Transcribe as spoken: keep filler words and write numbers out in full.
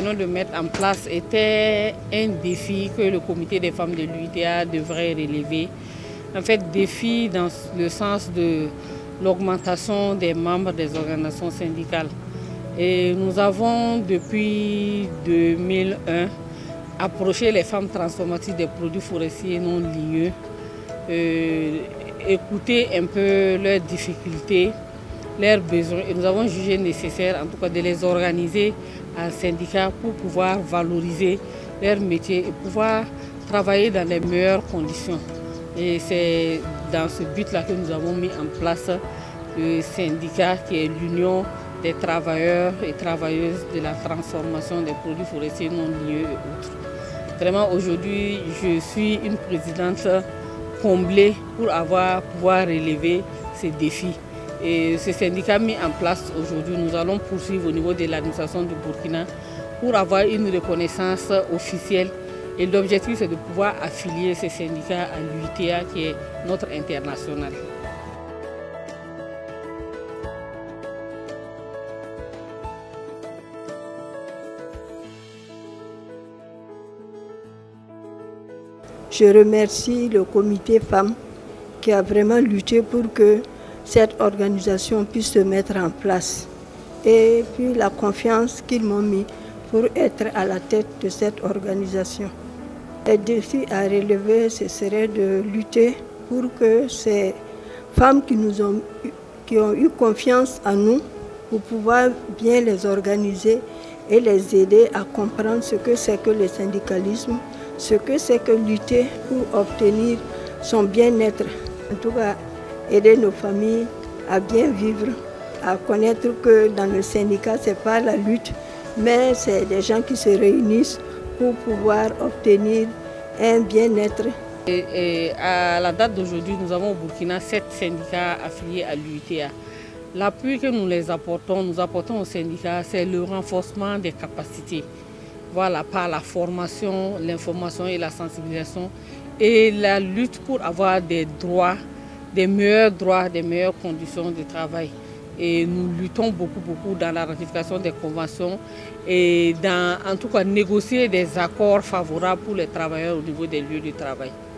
venons de mettre en place était un défi que le comité des femmes de l'U I T A devrait relever. En fait, défi dans le sens de l'augmentation des membres des organisations syndicales. Et nous avons depuis deux mille un approché les femmes transformatrices des produits forestiers non ligneux, euh, écouter un peu leurs difficultés, leurs besoins, et nous avons jugé nécessaire en tout cas de les organiser en syndicat pour pouvoir valoriser leur métier et pouvoir travailler dans les meilleures conditions. Et c'est dans ce but-là que nous avons mis en place le syndicat qui est l'Union des travailleurs et travailleuses de la transformation des produits forestiers non ligneux et autres. Vraiment aujourd'hui, je suis une présidente comblée pour avoir pouvoir relever ces défis. Et ce syndicat mis en place aujourd'hui, nous allons poursuivre au niveau de l'administration du Burkina pour avoir une reconnaissance officielle. Et l'objectif, c'est de pouvoir affilier ces syndicats à l'U I T A qui est notre international. Je remercie le comité femmes qui a vraiment lutté pour que cette organisation puisse se mettre en place. Et puis la confiance qu'ils m'ont mis pour être à la tête de cette organisation. Le défi à relever, ce serait de lutter pour que ces femmes qui, nous ont, qui ont eu confiance en nous, pour pouvoir bien les organiser et les aider à comprendre ce que c'est que le syndicalisme, ce que c'est que lutter pour obtenir son bien-être. En tout cas, aider nos familles à bien vivre, à connaître que dans le syndicat, ce n'est pas la lutte, mais c'est des gens qui se réunissent pour pouvoir obtenir un bien-être. Et, et à la date d'aujourd'hui, nous avons au Burkina sept syndicats affiliés à l'U I T A. L'appui que nous les apportons, nous apportons aux syndicats, c'est le renforcement des capacités. Voilà, par la formation, l'information et la sensibilisation et la lutte pour avoir des droits, des meilleurs droits, des meilleures conditions de travail. Et nous luttons beaucoup, beaucoup dans la ratification des conventions et dans, en tout cas, négocier des accords favorables pour les travailleurs au niveau des lieux de travail.